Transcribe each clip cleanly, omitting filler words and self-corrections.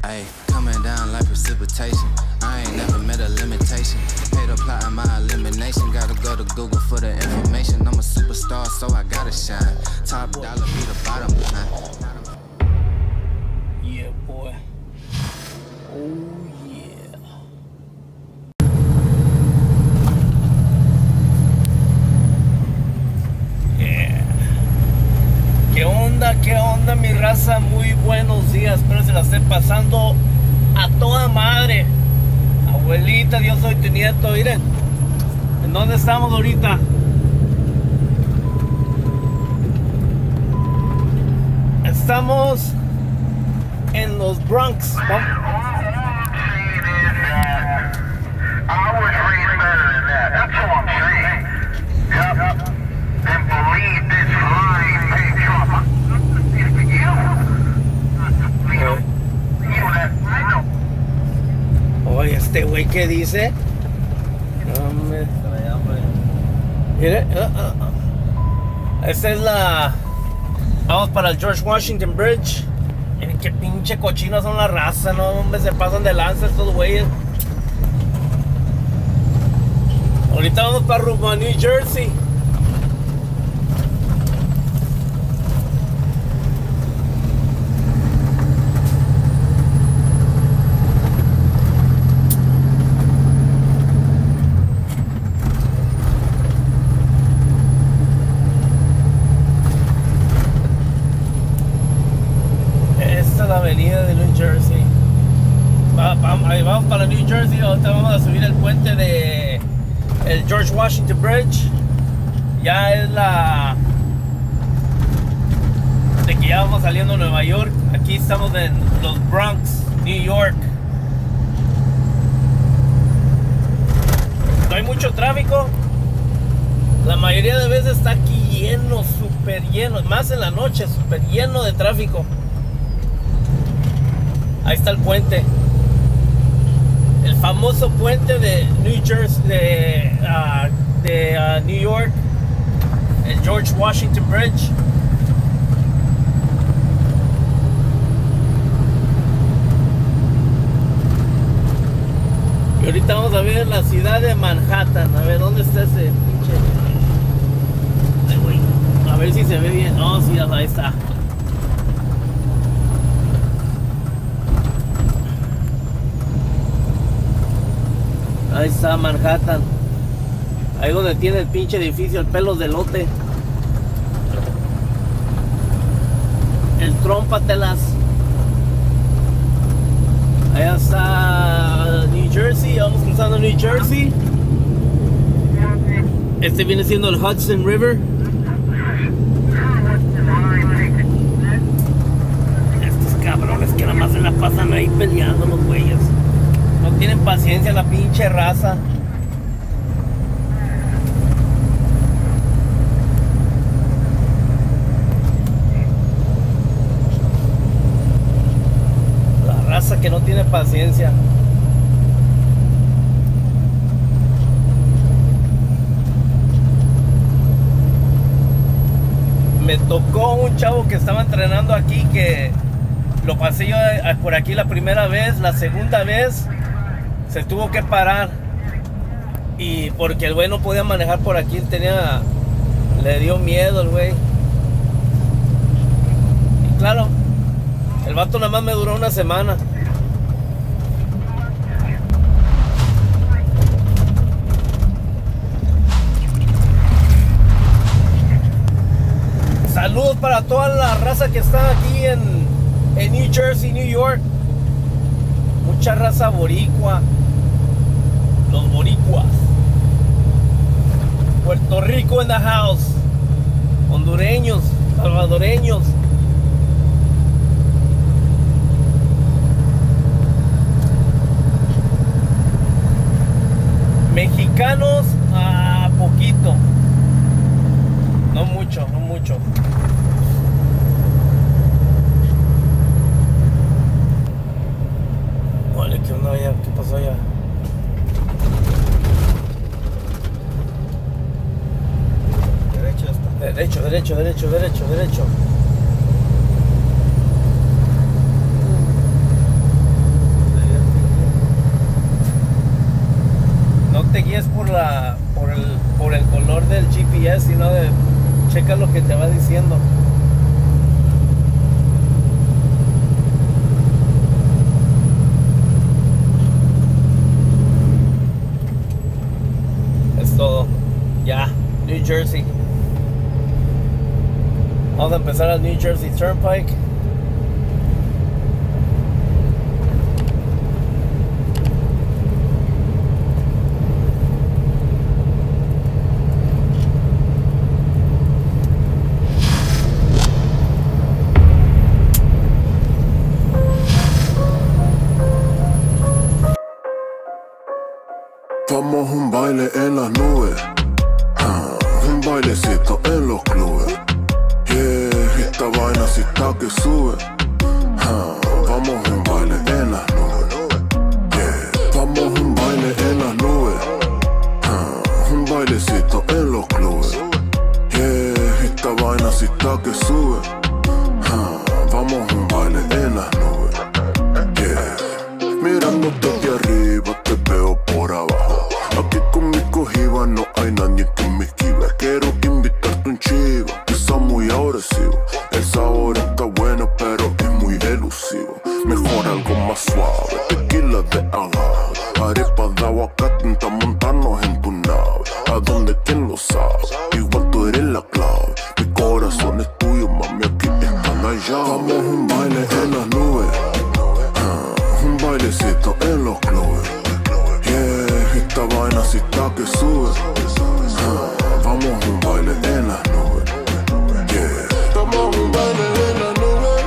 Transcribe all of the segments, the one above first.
Ayy, coming down like precipitation. I ain't never met a limitation. Hate applying my elimination. Gotta go to Google for the information. I'm a superstar, so I gotta shine. Top dollar be the bottom line. Yeah, boy. Oh, yeah. Yeah. ¿Qué onda, mi raza? Muy buenos días. Espero se la estén pasando a toda madre. Abuelita, Dios soy tu nieto. Miren, ¿en dónde estamos ahorita? Estamos en los Bronx. Oye, este güey, ¿qué dice? Hombre. Mire, esta es la... Vamos para el George Washington Bridge. Miren qué pinche cochinos son la raza, ¿no? Hombre, se pasan de lanza estos güeyes. Ahorita vamos para rumbo a New Jersey. Avenida de New Jersey. Ahí vamos para New Jersey. Ahorita vamos a subir el puente de el George Washington Bridge. Ya es la de que ya vamos saliendo a Nueva York. Aquí estamos en los Bronx, New York. No hay mucho tráfico. La mayoría de veces está aquí lleno, súper lleno. Más en la noche, súper lleno de tráfico. Ahí está el puente, el famoso puente de New Jersey, de New York, el George Washington Bridge. Y ahorita vamos a ver la ciudad de Manhattan. A ver, ¿dónde está ese pinche? Ay, güey. A ver si se ve bien. No, sí, ahí está. Ahí está Manhattan. Ahí donde tiene el pinche edificio, el pelos de lote. El Trómpatelas. Allá está New Jersey. Vamos cruzando New Jersey. Este viene siendo el Hudson River. Estos cabrones que nada más se la pasan ahí peleando los güeyes. No tienen paciencia la pinche raza. La raza que no tiene paciencia. Me tocó un chavo que estaba entrenando aquí, que lo pasé yo por aquí la primera vez. La segunda vez se tuvo que parar, y porque el güey no podía manejar por aquí, le dio miedo el güey. Y claro, el vato nada más me duró una semana. Saludos para toda la raza que está aquí en New Jersey, New York. Mucha raza boricua. Los boricuas. Puerto Rico in the house. Hondureños, salvadoreños. Mexicanos a poquito. No mucho, no mucho. Vale, ¿qué onda allá? ¿Qué pasó allá? Derecho, derecho, derecho, derecho, derecho. checa lo que te va diciendo. Es todo. Ya, New Jersey. Vamos a empezar al New Jersey Turnpike. Vamos a un baile en las nubes, un bailecito en los clubes. Yeah, esta vaina sí está que sube. Vamos a un baile en las nubes. Yeah, vamos a un baile en las nubes, un bailecito en los clubes. Yeah, esta vaina sí está que sube. Vamos a un baile en las nubes. Yeah, mirándote de arriba te veo por abajo. Aquí con mi cogiba no hay nadie que me esquive. Quiero invitarte un chivo, está muy agresivo. El sabor está bueno pero es muy elusivo. Mejor algo más suave, tequila de agave, arepa de aguacate, intenta montarnos en tu nave. ¿A dónde? ¿Quién lo sabe? Igual tú eres la clave. Mi corazón es tuyo, mami, aquí están allá. Vamos a un baile en las nubes, un bailecito en los clubes. Yeah, esta vaina sí está que sube. Vamos a un baile en las nubes. Yeah, vamos a un baile en las nubes,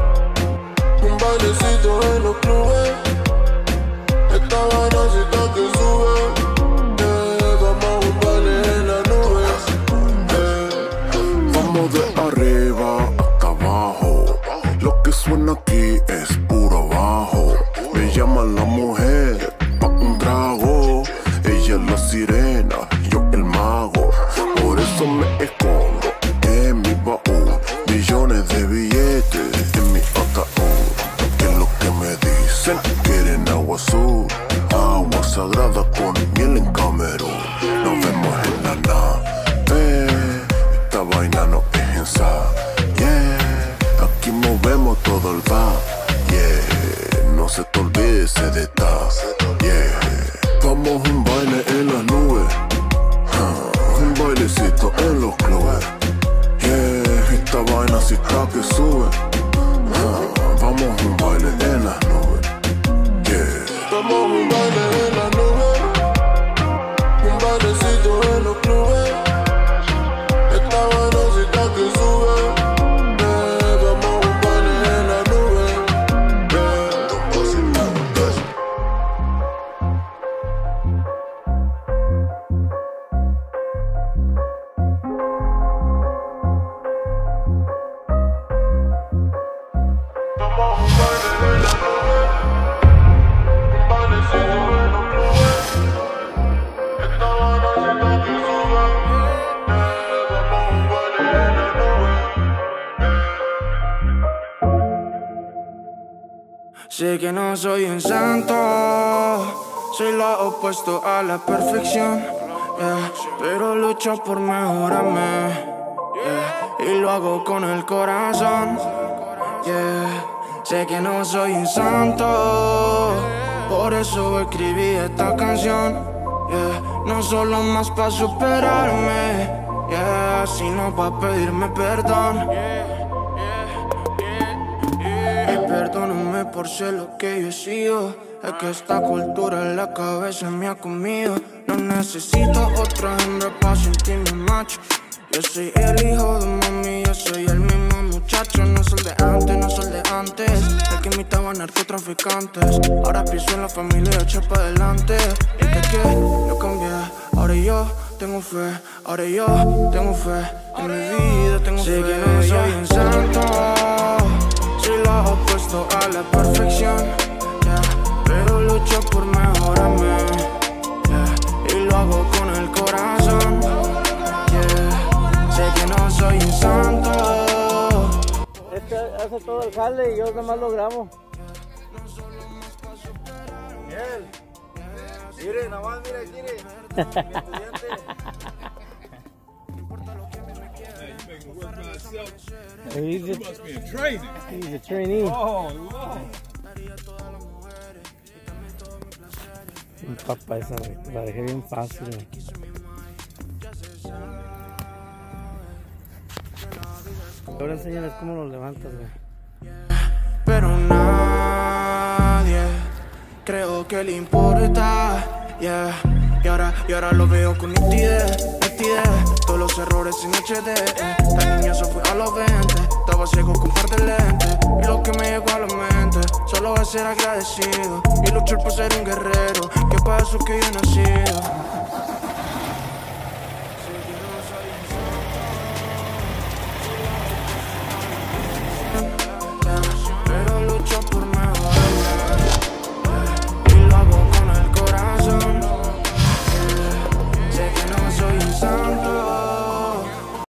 un bailecito en los clubes. Esta vaina sí está que sube. Yeah, vamos a un baile en las nubes. Yeah, vamos de arriba hasta abajo. Lo que suena aquí es puro bajo. Me llaman la mujer pa' un trago. Ella es la sirena, yo el mago. Por eso me escondo en mi baúl. Millones de billetes en mi ataúd. ¿Qué es lo que me dicen? Quieren agua azul, agua sagrada con miel en Camerún. Nos vemos en la nave. Esta vaina no es ensayo. Yeah, aquí movemos todo el bar. Yeah, no se te olvide ese detalle. Yeah, vamos a un baile en las nubes, un bailecito en los clubes. Yeah, esta vaina sí está que sube. Vamos a un baile en las nubes. Yeah, vamos a un baile en las nubes, un bailecito en los clubes. Esta vaina sí está que sube. Yeah, vamos a un baile en las nubes. Sé que no soy un santo, soy lo opuesto a la perfección, yeah, pero lucho por mejorarme, yeah, y lo hago con el corazón, yeah. Sé que no soy un santo, por eso escribí esta canción, yeah. No solo más para superarme, yeah, sino para pedirme perdón. Perdóname por ser lo que yo he sido. Es que esta cultura en la cabeza me ha comido. No necesito otra hembra para sentirme macho. Yo soy el hijo de mami, yo soy el mismo muchacho. No soy de antes, no soy de antes. El que imitaba narcotraficantes. Ahora pienso en la familia y echo para adelante. Y que yo cambié, ahora yo tengo fe. Ahora yo tengo fe, en mi vida tengo fe. Sé que no soy un santo, soy lo opuesto a la perfección, yeah, pero lucho por mejorarme, yeah, y lo hago con el corazón, yeah. Sé que no soy un santo. Este hace todo el jale y yo nada más lo grabo. Miel. Mire, nada más, mire, mire. He's You must be in training. a trainee. Oh, Lord. Papá, esa la dejé bien fácil. Ahora enséñales cómo lo levantas, güey. Pero nadie creo que le importa, yeah. Y ahora lo veo con nitidez. Todos los errores en HD, La niña se fue a los 20. Estaba ciego con par de lentes. Y lo que me llegó a la mente solo es ser agradecido y luchar por ser un guerrero, que para eso que yo he nacido.